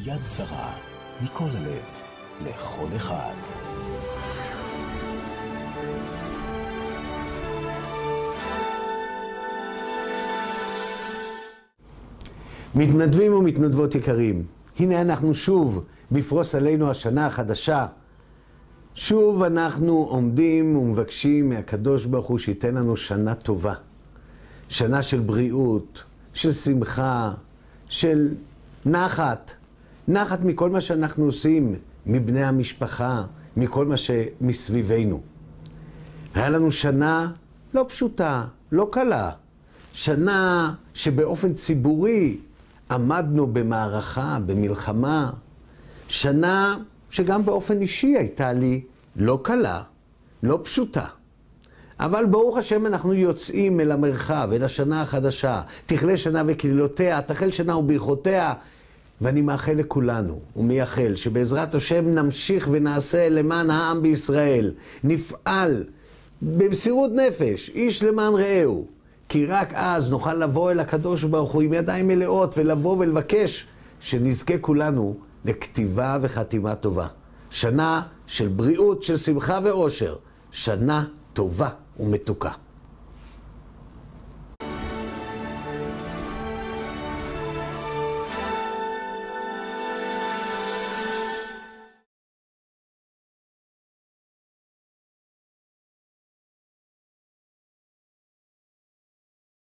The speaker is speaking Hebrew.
יד שרה, מכל הלב, לכל אחד. מתנדבים ומתנדבות יקרים, הנה אנחנו שוב בפרוס עלינו השנה החדשה. שוב אנחנו עומדים ומבקשים מהקדוש ברוך הוא שייתן לנו שנה טובה. שנה של בריאות, של שמחה, של נחת. נחת מכל מה שאנחנו עושים, מבני המשפחה, מכל מה שמסביבנו. היה לנו שנה לא פשוטה, לא קלה. שנה שבאופן ציבורי עמדנו במערכה, במלחמה. שנה שגם באופן אישי הייתה לי לא קלה, לא פשוטה. אבל ברוך השם אנחנו יוצאים אל המרחב, אל השנה החדשה. תכלה שנה וקללותיה, תחל שנה וברכותיה. ואני מאחל לכולנו ומייחל שבעזרת השם נמשיך ונעשה למען העם בישראל. נפעל במסירות נפש, איש למען רעהו. כי רק אז נוכל לבוא אל הקדוש ברוך הוא עם ידיים מלאות ולבוא ולבקש שנזכה כולנו לכתיבה וחתימה טובה. שנה של בריאות, של שמחה ואושר. שנה טובה ומתוקה.